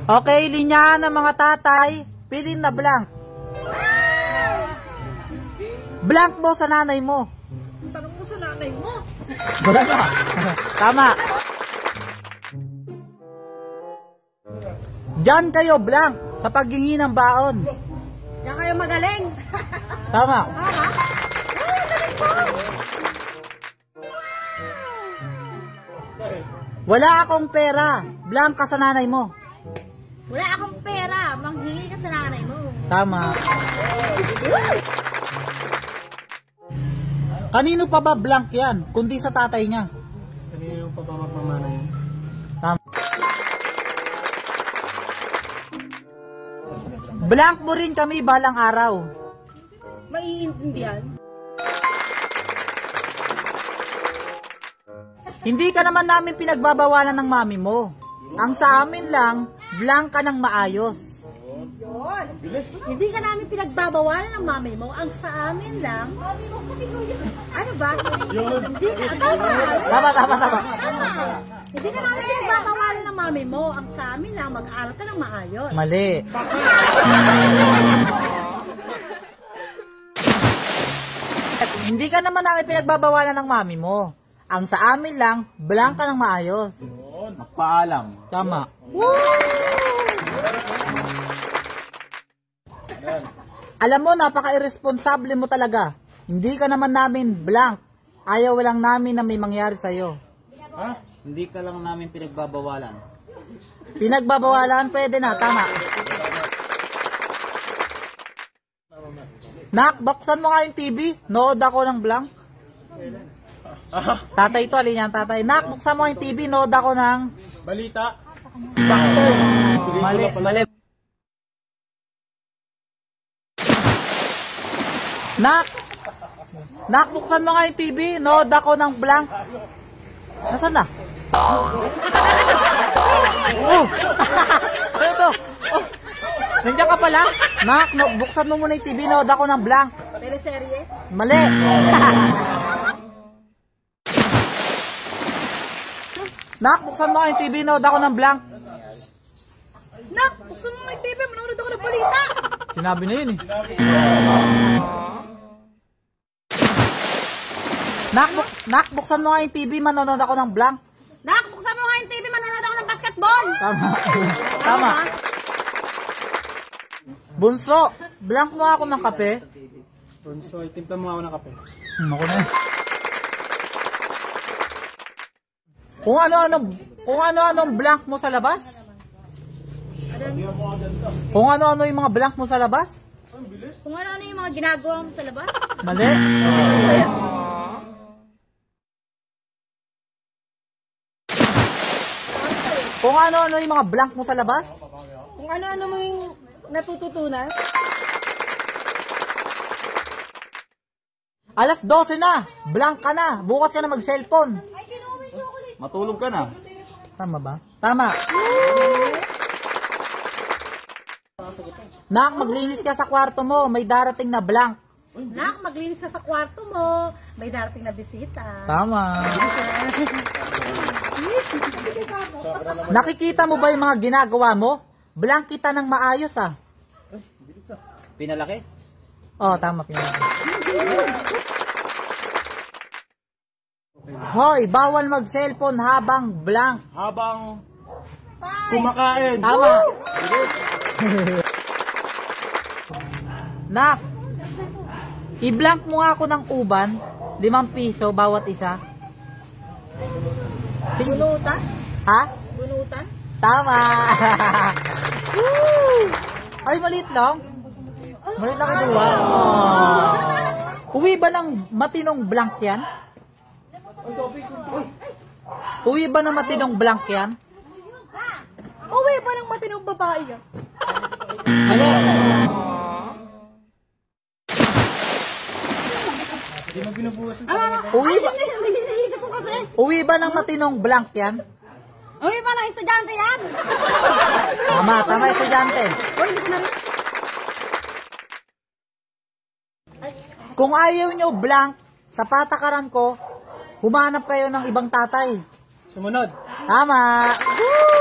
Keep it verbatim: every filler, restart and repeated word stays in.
Okay, linya ng mga tatay, pilin na blank. Blank mo sa nanay mo. Tanong mo sa nanay mo. Wala na. Tama. Diyan kayo blank sa paghingi ng baon. Diyan kayo magaling. Tama. Tama? Ay, galing po. Wala akong pera. Blank ka sa nanay mo. Wala akong pera. Manghingi ka sa nanay mo. Tama. Kanino pa ba blank yan? Kundi sa tatay niya. Kanino pa ba magmamana yun? Tama. Blank mo rin kami balang araw. Maiintindihan. Hindi ka naman namin pinagbabawalan ng mami mo. Ang sa amin lang, blank ka ng maayos. Yun. Hindi ka namin pinagbabawalan ng mami mo. Ang sa amin lang. Ano ba? Hindi ka. Tama. Tama, tama, tama. Tama. Hindi ka namin pinagbabawalan ng mami mo. Ang sa amin lang, mag-aaral ka ng maayos. Mali. Hindi ka naman namin pinagbabawalan ng mami mo. Ang sa amin lang, blank ka ng maayos. Magpaalam. Tama. Alam mo, napaka-irresponsable mo talaga. Hindi ka naman namin blank. Ayaw lang namin na may mangyari sa'yo. Ha? Hindi ka lang namin pinagbabawalan. Pinagbabawalan, pwede na. Tama. Nak, buksan mo nga yung T V. Nood ako ng blank. Tatay to, alin yan, tatay. Nak, buksan mo yung T V. Nood ako ng Balita. Bakter. Mali, mali. Nak! Nak, buksan mo nga yung T V. Nood ako ng blank. Nasaan na? Oh! Ano to? Oh! Nandiyan ka pala? Nak, no, buksan mo muna yung T V. Nood ako ng blank. Teleserye? Mali. Nak, buksan mo nga yung T V. Nood ako ng blank. Nak, buksan mo may T V. Manonood ako ng balita. Sinabi na yun eh. Nak, buk nak, buksan mo nga yung T V, manonood ako ng blank. Nak, buksan mo nga yung T V. Manonood ako ng basketball. Tama. Tama. Bunso, blank mo ako ng kape. Bunso, itimpla mo ako ng kape. Hmm, ako na. Kung ano-ano, kung ano-anong blank mo sa labas? Kung ano-ano yung mga blank mo sa labas? Kung ano-ano yung mga ginagawa mo sa labas? Mali. Kung ano-ano yung mga blank mo sa labas? Kung ano-ano mo yung natututunan? Alas dose na, blank ka na, bukas ka na mag-cellphone. Ay, kinuha yung chocolate. Matulog ka na. Tama ba? Tama. Nak, maglinis ka sa kwarto mo, may darating na blank. Nak, maglinis ka sa kwarto mo. May darating na bisita. Tama. Nakikita mo ba yung mga ginagawa mo? Blank kita ng maayos ah. Pinalaki? Oh, tama, pinalaki. Hoy, bawal mag-cellphone habang blank. Habang kumakain. Tama. Nak, i-blank mo nga ako ng uban, limang piso bawat isa. Bunutan? Ha? Bunutan? Tama. Woo! Ay, maliit lang. Maliit lang ito. Wow. Uwi ba ng matinong blank yan? Uwi ba ng matinong blank yan? Uwi ba ng matinong babae yan? Ano? Uwi ba, Nililisip ko kasi. uwi ba ng matinong blank yan? Uwi ba ng estudyante yan? Tama, tama, estudyante. Uy, hindi ko na rin. Kung ayaw nyo blank, sa patakaran ko, humanap kayo ng ibang tatay. Sumunod. Tama. Woo!